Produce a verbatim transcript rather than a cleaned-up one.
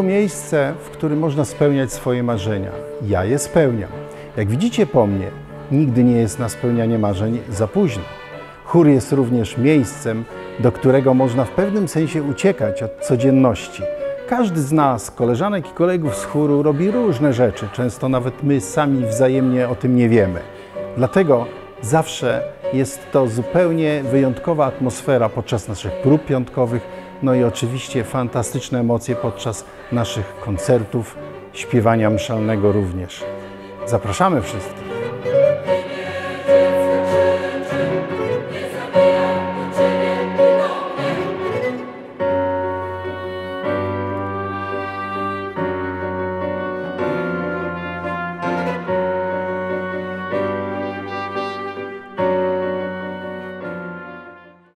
miejsce, w którym można spełniać swoje marzenia. Ja je spełniam. Jak widzicie po mnie, nigdy nie jest na spełnianie marzeń za późno. Chór jest również miejscem, do którego można w pewnym sensie uciekać od codzienności. Każdy z nas, koleżanek i kolegów z chóru, robi różne rzeczy. Często nawet my sami wzajemnie o tym nie wiemy. Dlatego zawsze jest to zupełnie wyjątkowa atmosfera podczas naszych prób piątkowych, no i oczywiście fantastyczne emocje podczas naszych koncertów, śpiewania mszalnego również. Zapraszamy wszystkich.